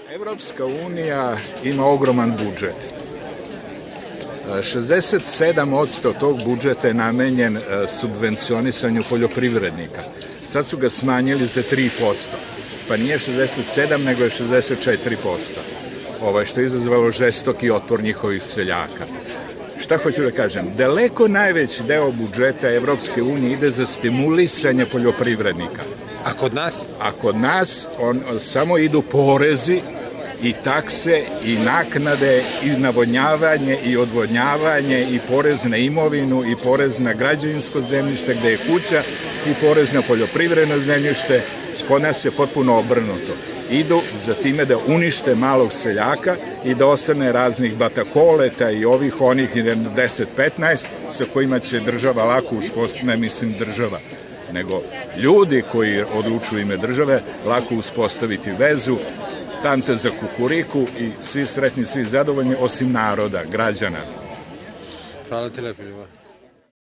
Evropska unija ima ogroman budžet. 67% tog budžeta je namenjen subvencionisanju poljoprivrednika. Sad su ga smanjili za 3%, pa nije 67, nego je 64%, što je izazvalo žestoki otpor njihovih seljaka. Šta hoću da kažem? Daleko najveći deo budžeta Evropske unije ide za stimulisanje poljoprivrednika. A kod nas? A kod nas samo idu porezi i takse i naknade i navodnjavanje i odvodnjavanje i porez na imovinu i porez na građevinsko zemljište gde je kuća i porez na poljoprivredno zemljište. Kod nas je potpuno obrnuto. Idu za time da unište malog seljaka i da ostane raznih batakoleta i ovih onih 10-15 sa kojima će država lako uspostaviti, ne mislim država, nego ljudi koji odlučuju ime države lako uspostaviti vezu, tante za kukuriku i svi sretni, svi zadovoljni, osim naroda, građana. Hvala ti lepo, Ljubav.